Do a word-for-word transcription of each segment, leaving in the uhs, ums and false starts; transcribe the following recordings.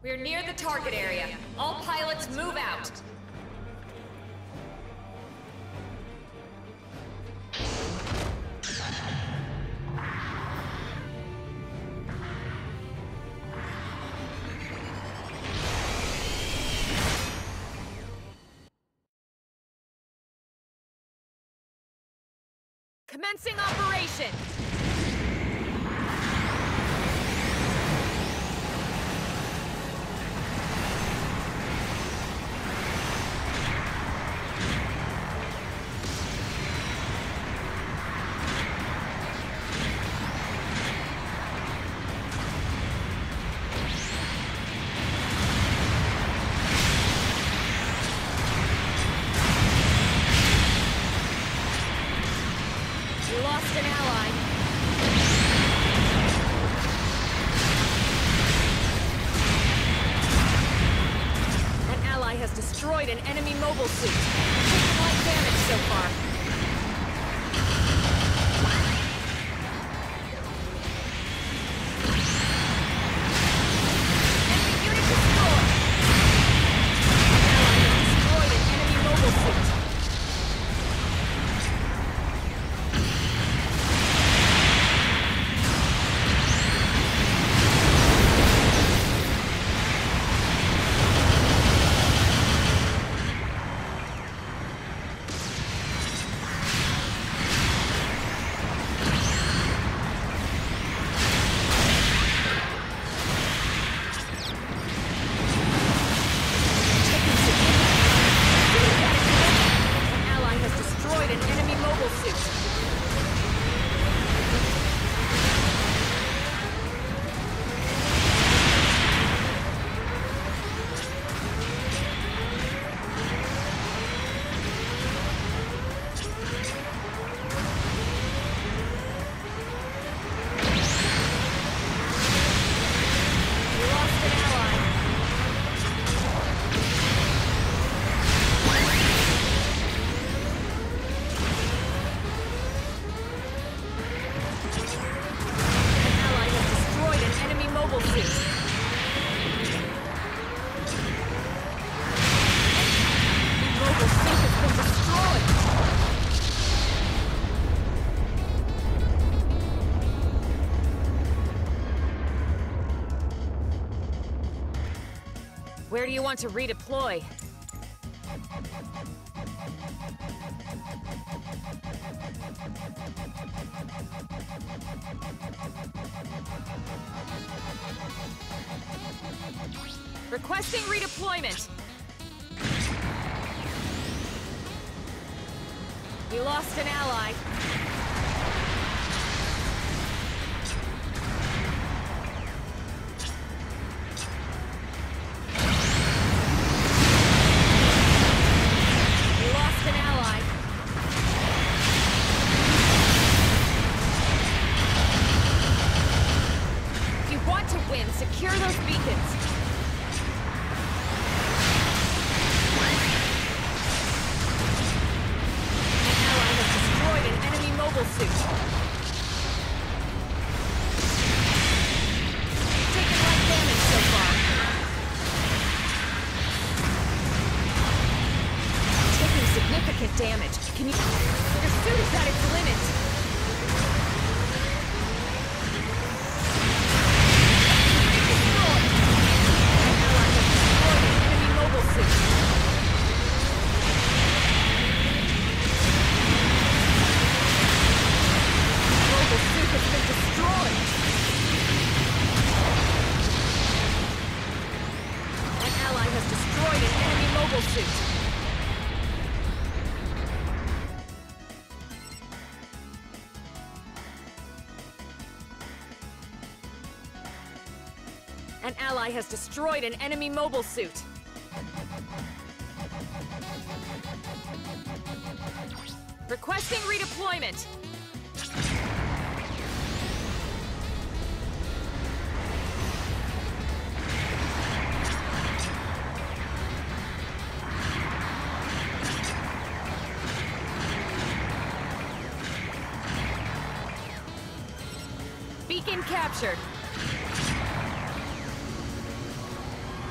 We're near the target area. All pilots move out. Commencing operation! We lost an ally. An ally has destroyed an enemy mobile suit. Taking light damage so far. Enemy unit destroyed. An ally has destroyed an enemy mobile suit. Where do you want to redeploy? Requesting redeployment. We lost an ally. Secure those beacons. An ally has destroyed an enemy mobile suit. Taking light damage so far. Taking significant damage. Can you... Your suit is at its limit. An ally has destroyed an enemy mobile suit. Requesting redeployment. Beacon captured.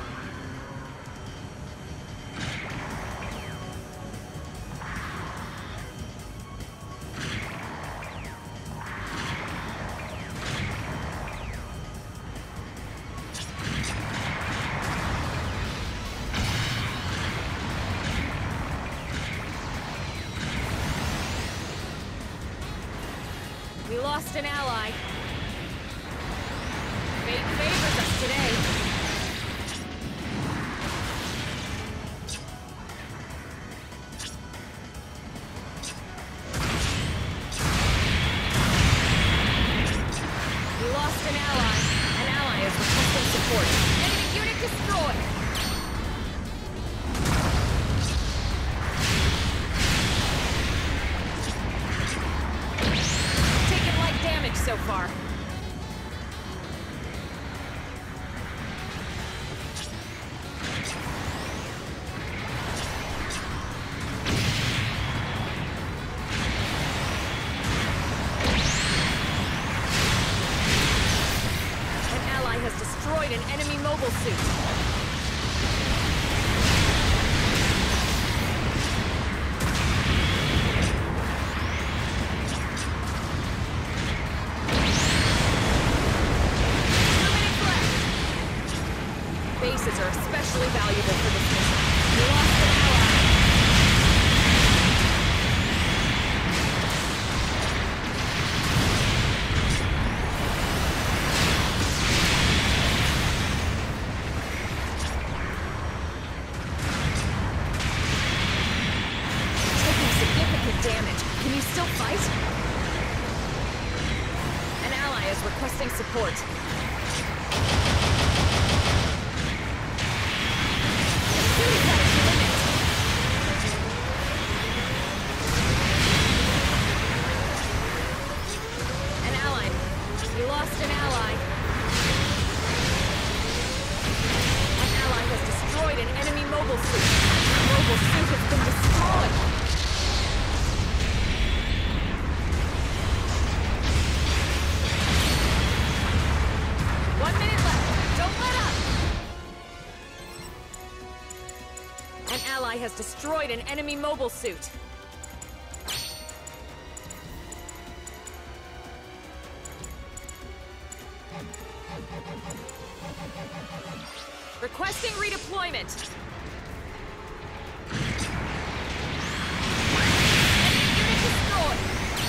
lost an ally. Fate favors us today. We lost an ally. An ally is requesting support. Enemy unit destroyed. Taken light damage so far. Destroyed an enemy mobile suit. Two minutes left. Bases are especially valuable for this mission. We lost an ally. Damage. Can you still fight? An ally is requesting support. The suit is at its limit. An ally. You lost an ally. An ally has destroyed an enemy mobile suit. The mobile suit has been destroyed. One minute left. Don't let up! An ally has destroyed an enemy mobile suit. Requesting redeployment. Enemy unit destroyed.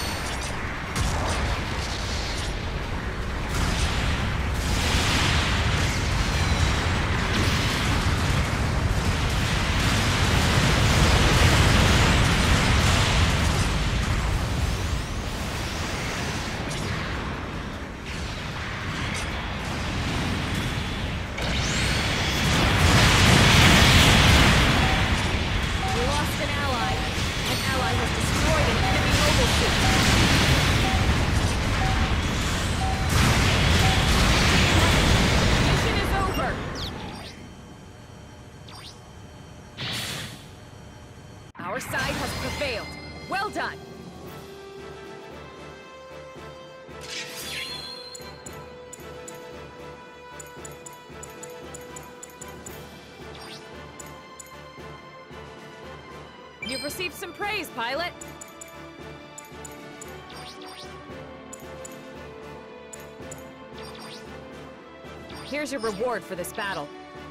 Our side has prevailed. Well done! You've received some praise, pilot! Here's your reward for this battle.